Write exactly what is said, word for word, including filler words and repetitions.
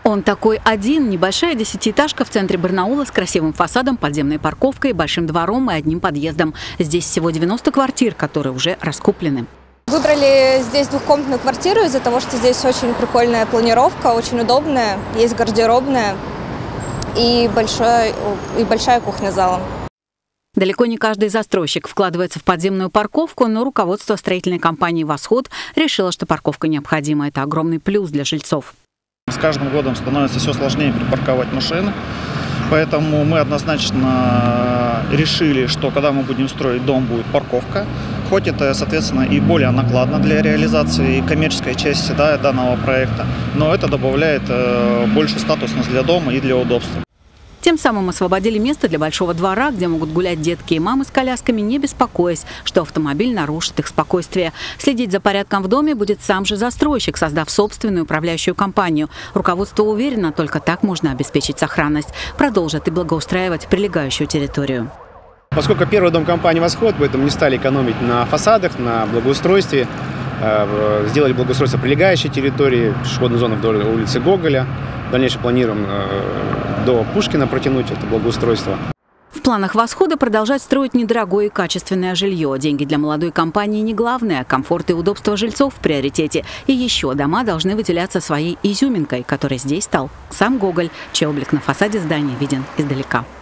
Он такой один. Небольшая десятиэтажка в центре Барнаула с красивым фасадом, подземной парковкой, большим двором и одним подъездом. Здесь всего девяносто квартир, которые уже раскуплены. Выбрали здесь двухкомнатную квартиру из-за того, что здесь очень прикольная планировка, очень удобная, есть гардеробная и большая, и большая кухня с залом. Далеко не каждый застройщик вкладывается в подземную парковку, но руководство строительной компании «Восход» решило, что парковка необходима. Это огромный плюс для жильцов. С каждым годом становится все сложнее припарковать машины, поэтому мы однозначно решили, что когда мы будем строить дом, будет парковка. Хоть это, соответственно, и более накладно для реализации коммерческой части, да, данного проекта, но это добавляет э, больше статусности для дома и для удобства. Тем самым освободили место для большого двора, где могут гулять детки и мамы с колясками, не беспокоясь, что автомобиль нарушит их спокойствие. Следить за порядком в доме будет сам же застройщик, создав собственную управляющую компанию. Руководство уверено, только так можно обеспечить сохранность. Продолжат и благоустраивать прилегающую территорию. Поскольку первый дом компании «Восход», поэтому не стали экономить на фасадах, на благоустройстве. Сделали благоустройство прилегающей территории, пешеходной зоны вдоль улицы Гоголя. В дальнейшем планируем до Пушкина протянуть это благоустройство. В планах «Восхода» продолжать строить недорогое и качественное жилье. Деньги для молодой компании не главное, комфорт и удобство жильцов в приоритете. И еще дома должны выделяться своей изюминкой, которой здесь стал сам Гоголь, чей облик на фасаде здания виден издалека.